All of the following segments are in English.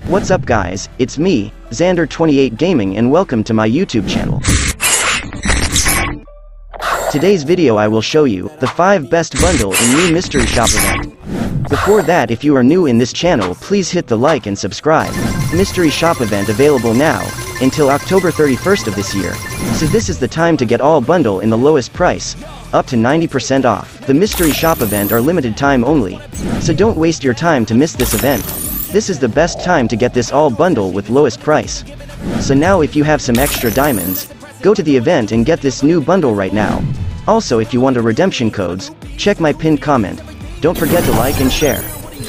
What's up guys, it's me, Xander28 Gaming, and welcome to my YouTube channel. Today's video I will show you the 5 best bundle in new mystery shop event. Before that, if you are new in this channel, please hit the like and subscribe. Mystery shop event available now until October 31st of this year. So this is the time to get all bundle in the lowest price, up to 90% off. The mystery shop event are limited time only, so don't waste your time to miss this event. This is the best time to get this all bundle with lowest price. So now if you have some extra diamonds, go to the event and get this new bundle right now. Also, if you want a redemption codes, check my pinned comment. Don't forget to like and share.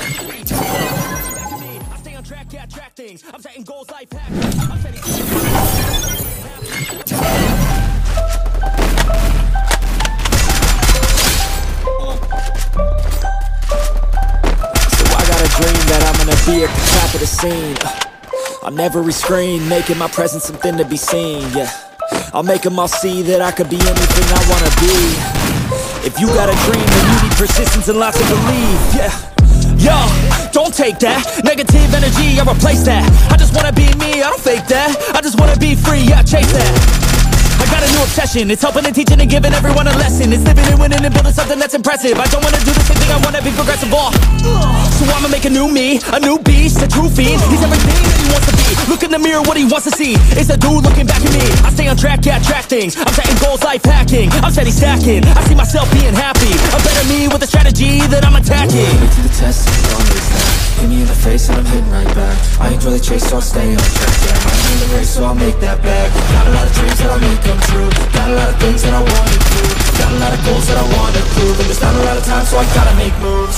Be at the top of the scene, on every screen, making my presence something to be seen, yeah. I'll make them all see that I could be anything I wanna be. If you got a dream, then you need persistence and lots of belief, yeah. Yo, don't take that negative energy, I replace that. I just wanna be me, I don't fake that. I just wanna be free, yeah, chase that. I got a new obsession, it's helping and teaching and giving everyone a lesson. It's living and winning and building something that's impressive. I don't wanna do the same thing, I wanna be progressive. So I'ma make a new me, a new beast, a true fiend. He's everything that he wants to be. Look in the mirror, what he wants to see is a dude looking back at me. I stay on track, yeah, track things. I'm setting goals, life hacking. I'm steady stacking, I see myself being happy. A better me with a strategy that I'm attacking. To the test, and it's always that. Hit me in the face and I'm hitting right back. I enjoy the chase, so I'll stay on track. Yeah, I'm in the race, so I'll make that bag. Got a lot of dreams that I'll make come true. Got a lot of things that I wanna do. Got a lot of goals that I wanna prove. And there's not a lot of time, so I gotta make moves.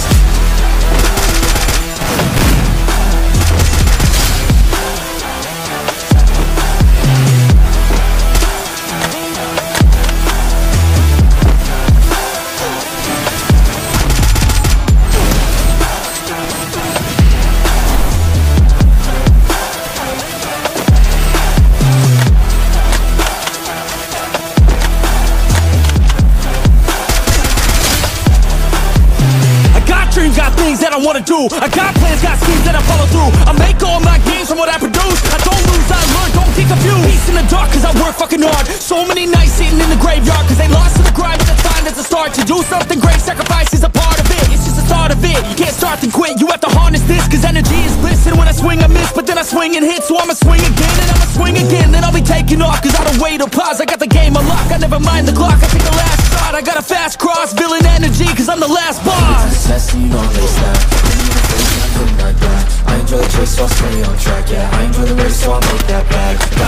Got things that I wanna do. I got plans, got schemes that I follow through. I make all my games from what I produce. I don't lose, I learn, don't get confused. Peace in the dark, cause I work fucking hard. So many nights sitting in the graveyard, cause they lost to the grind, but that's fine, that's a start. To do something great, sacrifice is a part of it. It's just the start of it. You can't start then quit, you have to harness this, cause energy is bliss. And when I swing I miss, but then I swing and hit. So I'ma swing again, and I'ma swing again. Then I'll be taking off, cause I don't wait or pause. I got the game unlocked, I never mind the clock. I take the last shot, I got a fast cross. Villain energy, cause I'm the last boss. You know that. I enjoy the chase, so I'll stay on track. Yeah, I enjoy the race, so I'll make that bag.